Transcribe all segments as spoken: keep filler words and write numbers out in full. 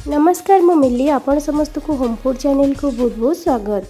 नमस्कार मु मिली आपण समस्त को होम फूड चैनल को बहुत बहुत स्वागत।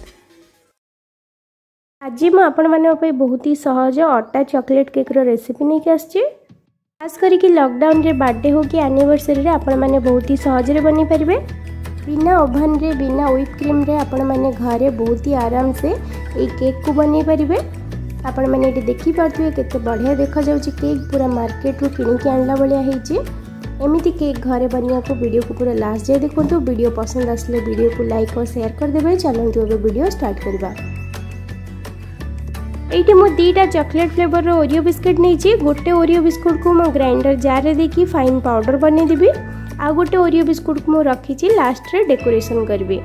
आज मैं आपण माने बहुत ही सहज अटा चॉकलेट केक रो रेसिपी नहीं आसछि। खास करके लॉकडाउन रे बर्थडे हो कि एनिवर्सरी रे आपण माने बहुत ही सहज रे बनी परिबे। बिना ओवन रे बिना व्हिप क्रीम रे आपण माने घरे बहुत ही आराम से ए केक को बनी परिबे। आपण माने एटी देखि पारथुए केते बढ़िया देखा जाउछि केक पूरा मार्केट रो किनि के आनला बलिया हेछि। एमती केक घरे बनिया को वीडियो को पूरा लास्ट जाए देखो। वीडियो पसंद आसले वीडियो को लाइक और शेयर कर देबे। चलंतु अब वीडियो स्टार्ट करबा। एठी मो दीटा चॉकलेट फ्लेवर रो ओरियो बिस्किट नै छी। गोटे ओरियो बिस्कुट को मो ग्राइंडर जार रे देकी फाइन पाउडर बने देबी। आ गोटे ओरियो बिस्कुट को मो रखी छी लास्ट रे डेकोरेशन करबी।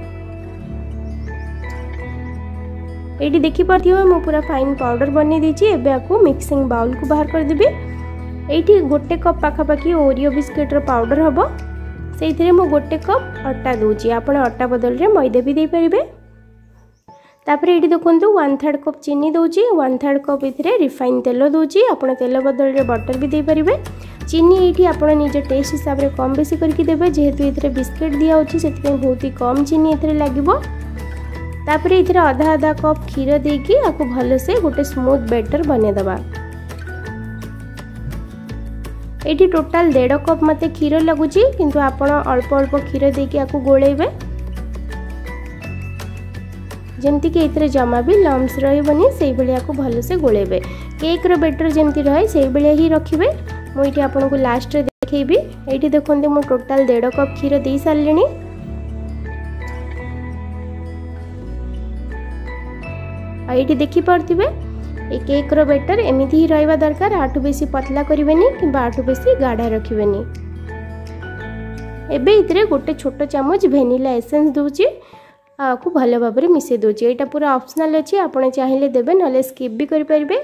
एठी देखि परथियो मो पूरा फाइन पाउडर बने दी छी। एबे आको मिक्सिंग बाउल को बाहर कर देबी। एठी गोटे कप पाखापाखी ओरियो बिस्किट रो पाउडर हबो। सेइथिरे मो गोटे कप अटा दोची। आपण अटा बदल रे मैदा भी दे परिबे। तापरे एठी देखंतु वन थर्ड कप चीनी दोची। वन थर्ड कप इथिरे रिफाइन तेल दोची। आपण तेल बदल रे बटर भी दे परिबे। चीनी एठी आपण निज टेस्ट हिसाब रे कम बेसी करके देबे। जेहेतु इथिरे बिस्किट दिया होची सेति बहुत ही कम चीनी इथिरे लागिबो। तापरे इथिरे आधा आधा कप खीर देकी आको भलो से गोटे स्मूथ बैटर बने दबा। एठी टोटाल डेढ़ कप मते खीर लगुची किंतु आपण अल्प अल्प खीर देकी आको गोळेबे जेमती कि एतरे जमा भी लम्स रहबनी। सेही बलिया को भलो से गोळेबे। केक रो बैटर जेमती रहे सेही बलिया ही रखिबे। मो एठी आपण को लास्ट रे देखैबी। एठी देखोंते मो टोटाल डेढ़ कप खीर देई सारलेनी। आ एठी देखि परथिबे ए केक रो बैटर एमिति ही रहबा दरकार। आठु बेसी पतला करिवेनी किबा आठु बेसी गाढ़ा रखिवेनी। एबे इतरे गोटे छोटो चम्मच वेनिला एसेंस दोची। आकु भलो भाबरे मिसे दोची। एटा पूरा ऑप्शनल अछि। आपण चाहिले देबे नले स्किप भी करि परिबे।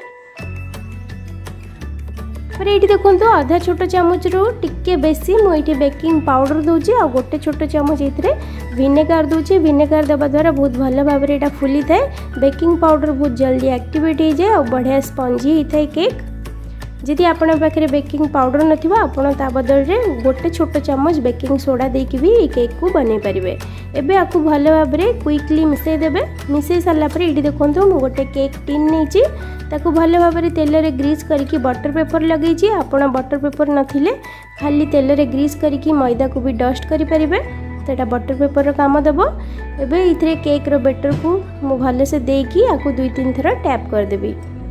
पर एठी देखंतु आधा छोटो चम्मच रो टिके बेसी मो एठी बेकिंग पाउडर दोची। आ गोटे छोटो चम्मच इतरे विनेगर दोची। विनेगर देबा द्वारा बहुत भलो भाबरे एटा फुली थाए। बेकिंग पाउडर बहुत जल्दी एक्टिवेट हो जाए और बढ़िया स्पंजी होता है केक। जदि आपण पाखे बेकिंग पाउडर नथिबा आपण ता बदल रे गोटे छोटो चम्मच बेकिंग सोडा देकी भी ए केक को बने परिबे। एबे आकु भलो भाबरे क्विकली मिसै देबे। मिसै सारला परे एठी देखंतु मो गोटे केक टिन नेची। ताकू भलो भाबरे तेल रे ग्रीस करके बटर पेपर लगेची। आपण बटर पेपर नथिले खाली तेल रे ग्रीस करके मैदा को भी डस्ट करि परिबे। तेटा बटर पेपर रो काम देबो। एबे इथरे केक रो बैटर को मु भलो से देकी आकु दुई तीन थरा टैप कर देबी।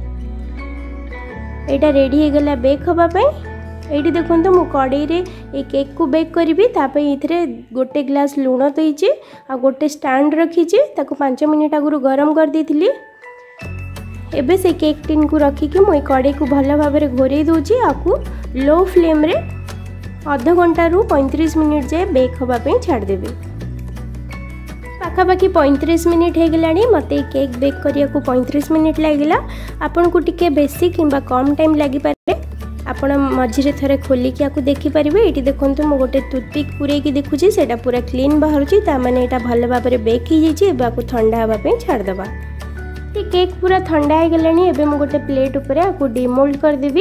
एटा रेडी हे गेला बेक होबा पई। एठी देखंतु मु कढ़ाई रे ए केक को बेक करबी। ता पई इथरे गोटे ग्लास लूण तैची आ गोटे स्टैंड रखीची। ताकू पाँच मिनिट आगुरु गरम कर देथिली। एबे से केक टिन को रखी कि मु कढ़ाई को भलो भाबरे घोरै दोची। आकु लो फ्लेम रे आधा घंटा रु पैंतीस मिनिट जाए बेक होबा पई छाड़ देबी। पाखापाखी पैंतीस मिनिट हो गलानी। मते केक बेक करिया को पैंतीस मिनिट लागिला। आपन को टिके बेसी किंबा कम टाइम लागि पारे। आपण मझिरे थरे खोली कि आकु देखि परिबे। एटी देखंतु मो गोटे टूथपिक पुरे कि देखुची सेटा पूरा क्लीन बाहरुची। ता माने एटा भलो भाबरे बेक ही जाईची। एबे आकु ठंडा होबा पई छाड़ देबा। ए केक पूरा ठंडा हो गलानी। एबे मो गोटे प्लेट ऊपर आकु डिमोल्ड कर देबी।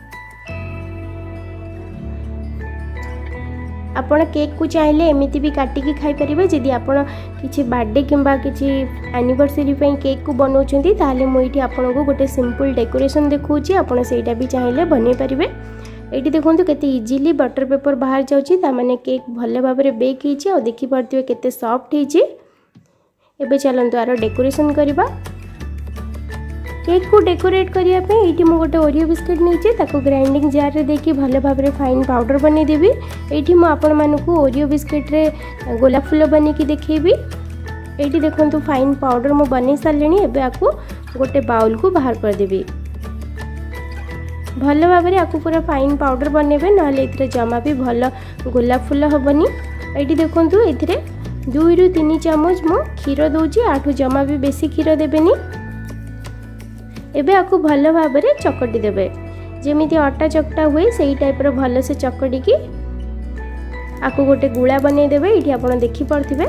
आपण केक को चाहिले एमिति भी काटिकी खाई परिबे। जदि आपण किछि बर्थडे किंबा किछि एनिवर्सरी पई केक को बनौछंती ताले मो इठी आपण को गोटे सिंपल डेकोरेशन देखौची। आपण सेटा भी चाहिले बनै परिबे। एठी देखंतु केते इजीली बटर पेपर बाहर जाउची। ता माने केक भले भाबरे बेक हिची और देखि परथिबे केते सॉफ्ट हिची। एबे चलंतु आरो डेकोरेशन करबा। केक को डेकोरेट करिया पे एठी मो गोटे ओरियो बिस्किट नेची। ताको ग्राइंडिंग जार रे देकी भलो भाबरे फाइन पाउडर बने देबी। एठी मो आपण मानकू ओरियो बिस्किट रे गोलाप फूल बने की देखेबी। एठी देखंतु फाइन पाउडर मो बने सारलेनी। एबे आकू गोटे बाउल को बाहर कर देबी। भलो भाबरे आकू पूरा फाइन पाउडर बनेबे नहले इथरे जमा भी भलो गोलाप फूल हबनी। एठी देखंतु इथरे दुई रु तीन चम्मच मो खीर दोची। आठु जमा भी बेसी खीर देबेनी। एबे आकु भलो भाबरे चकटी देबे। जेमिति आटा चकटा हुए सेही टाइप रो भलो से चकटी की आकु गोटे गुळा बने देबे। एठी आपण देखि परथिबे।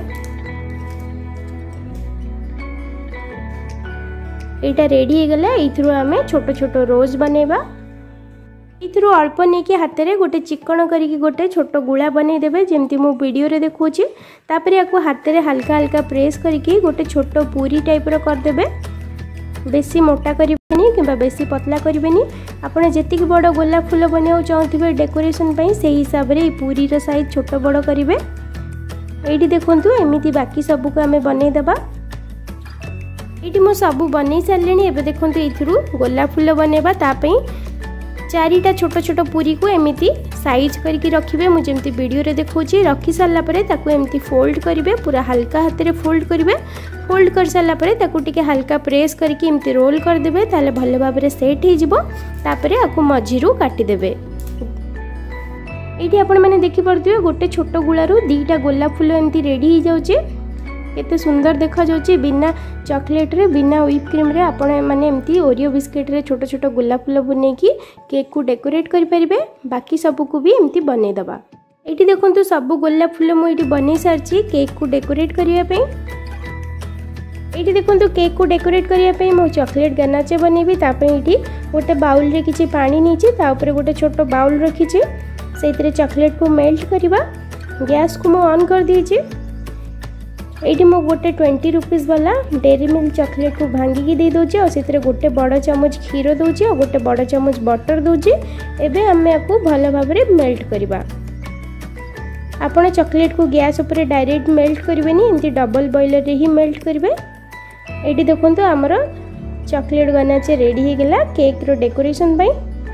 एटा रेडी हे गला। इथरो हमें छोटो छोटो रोज बनेबा। इथुरु अल्प नहीं हाथ में गोटे चिकन करके गोटे छोट गुला बनई देबे जेमती मु वीडियो रे देखौछि। तापर याको हाथ में हल्का हल्का प्रेस करके गोटे छोट पूरी टाइप रो कर देबे। बेसी मोटा करिबेनी किबा बेसी पतला करिबेनी। आपण जेतिक बड़ गोलाप फूल बनिया चाहथिबे डेकोरेशन पई सेही हिसाब रे पूरी रो साइज छोट बड़ करिवे। एठी देखंतु एमिति बाकी सब को हमें बनई देबा। एठी मो सब बनई सारलेनी। एबे देखंतु इथुरु गोलाप फूल बनेबा ता पई चारिटा छोट छोट पूरी को एमिति साइज करके रखिबे। मु जेमति वीडियो रे देखौछि। रखी सारला परे ताकू एमिति फोल्ड करिवे। पूरा हल्का हाथ रे फोल्ड करिवे। फोल्ड कर सारला परे ताकू टिके हल्का प्रेस करके एमिति रोल कर देबे। ताले भलो भाबरे रे सेट हे जिवो। तापरे आकू मझिरु काटी देबे। एठी आपण माने देखि परथिबे गोटे छोट गुळारू दीटा गोलाप फूल एमिति रेडी हे जाउछि। केते सुंदर देखा जाउछि। बिना चॉकलेट रे बिना व्हिप क्रीम रे आपण माने एमती ओरियो बिस्किट रे छोट छोट गुलाब फूल बनै की केक को डेकोरेट करि परिबे। बाकी सब को भी एमती बनै दबा। एठी देखंतु सब गुलाब फूल मु एठी बनै सारछि केक को डेकोरेट करिया पे। एठी देखंतु केक को डेकोरेट करिया पे मु चॉकलेट गनाचे बनैबी। ता पे एठी गोटे बाउल रे किछि पानी नीचे ता ऊपर गोटे छोट बाउल रखिछि। सेतिरे चॉकलेट को मेल्ट करिबा। गैस को मु ऑन कर दीछि। एठी मो गोटे ट्वेंटी रुपीस वाला डेरी मिल्क चॉकलेट को भांगी दे दोचे और सेतरे गोटे बड़ चम्मच क्षीर दोचे और गोटे बड़ चम्मच बटर दोचे। एबे हमें आपको भलो भाबरे मेल्ट करबा। आपण चॉकलेट को गैस ऊपर डायरेक्ट मेल्ट करबेनी। एंती डबल बॉयलर रे ही मेल्ट करबे। एठी देखंतु हमर चॉकलेट गनाचे रेडी हे गेला केक रो डेकोरेशन पई।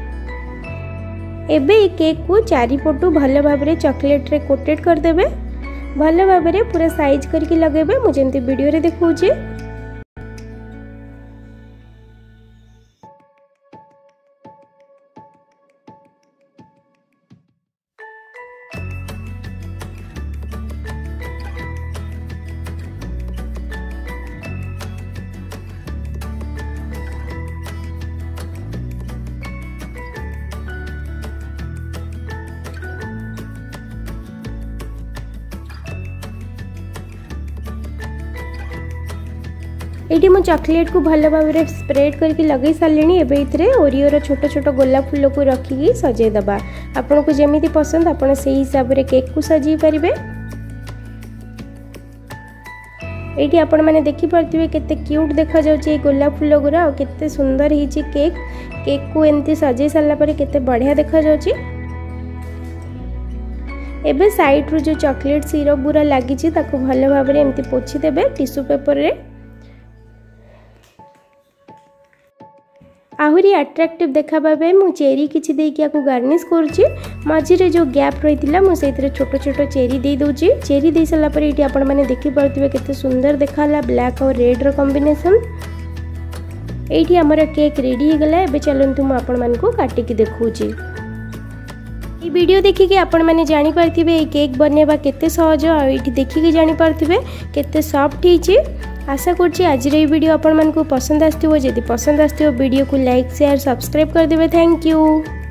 एबे ई केक को चारि पटु भलो भाबरे चॉकलेट रे कोटेड कर देबे। भलो भाबरे पूरा साइज करके लगेबे मु जेमती वीडियो रे देखौछि। एटी मु चॉकलेट को भलो भाबरे स्प्रेड करके लगे सारलेनी। एबे इथरे ओरियो रो छोट छोट गोलाप फूल को रखिकी सजे दबा। आपन को जेमिति पसंद आपन सेही हिसाब रे केक को सजी परिबे। एटी आपण माने देखि परथिबे केते क्यूट देखा जाउची गोलाप फूल गुरा और केते सुंदर हिची केक। केक को एमती सजे सारला परे केते बढ़िया देखा जाउची। एबे साइड रो जो चॉकलेट सिरप गुरा लागि छि ताको भलो भाबरे एमती पोछि देबे टिश्यू पेपर रे। आहुरी अट्रैक्टिव देखा पाबे मु चेरी किछि देकी आकु गार्निश करछि। मझी रे जो गैप रहितिला मु सेइतरे छोट छोट चेरी दे दोछि। चेरी दे सला पर एटी आपण माने देखि परथिबे केते सुंदर देखाला ब्लैक और रेड रो कॉम्बिनेशन। एटी हमर केक रेडी हे गेला। एबे चलंतु मु आपण मान को काटि के देखौछि। ई वीडियो देखि के आपण माने जानि परथिबे ए केक बनेबा केते सहज आ एटी देखि के जानि परथिबे केते सॉफ्ट हिची। आशा करछि आज रे वीडियो आपण मान को पसंद आस्तिबो। जदि पसंद आस्तिबो वीडियो को लाइक शेयर सब्सक्राइब कर देबे। Thank you.